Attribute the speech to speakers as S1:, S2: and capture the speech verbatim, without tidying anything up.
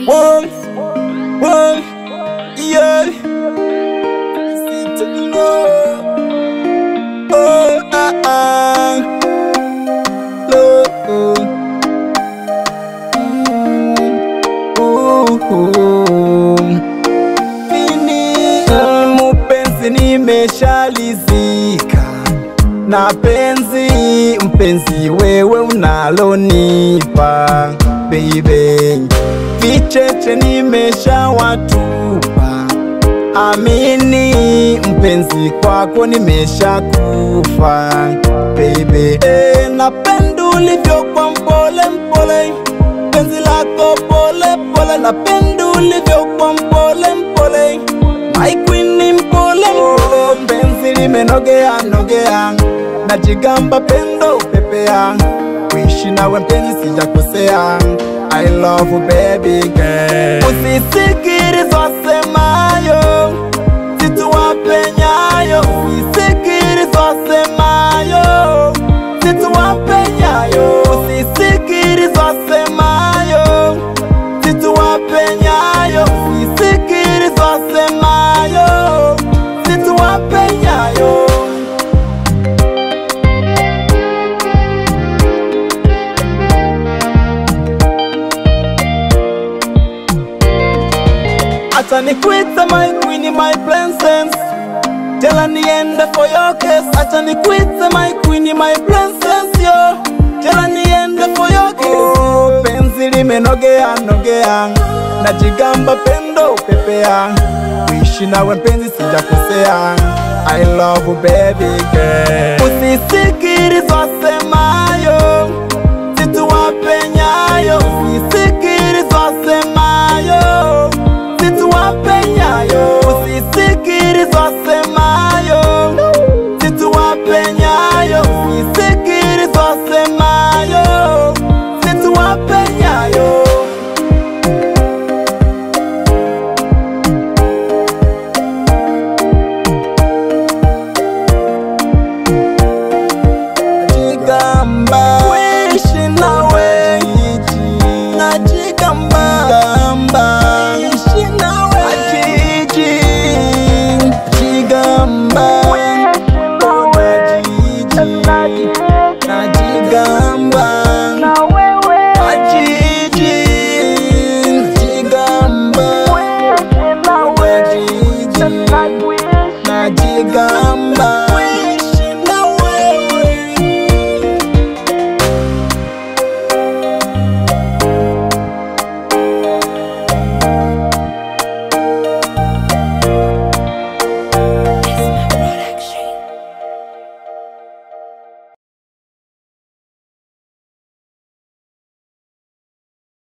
S1: One, one, yeah. See to the Lord. Oh, ah, ah. Lord. Mm. Oh, oh. Vinny, mupenzi nimeshalizika na penzi, mpenzi wewe unalonipa baby. Vicheche nimeshawatupa, amini mpenzi kwako nimeshakufa baby. Eh, napenda ulivyo kwa mpole mpole, penzi lako pole pole. Napenda ulivyo kwa mpole mpole, my queen ni mpole mpole. Penzi limenogea nogea, najigamba pendo pepea, kuishi nawe mpenzi sijakosea. I love you baby girl. Usisikilize wasemayo, situwapenyayo. Usisikilize wasemayo, situwapenyayo. Usisikilize wasemayo, situwapenyayo. Usisikilize wasemayo, situwapenyayo. Acha nikuite my queen, my princess, tell niende for your kiss. Acha nikuite my queen, my princess, yo, tell niende for your kiss. Oh, penzi limenogea nogea, najigamba pendo pepea, kuishi nawe mpenzi sijakosea. I love you baby girl. Usisikilize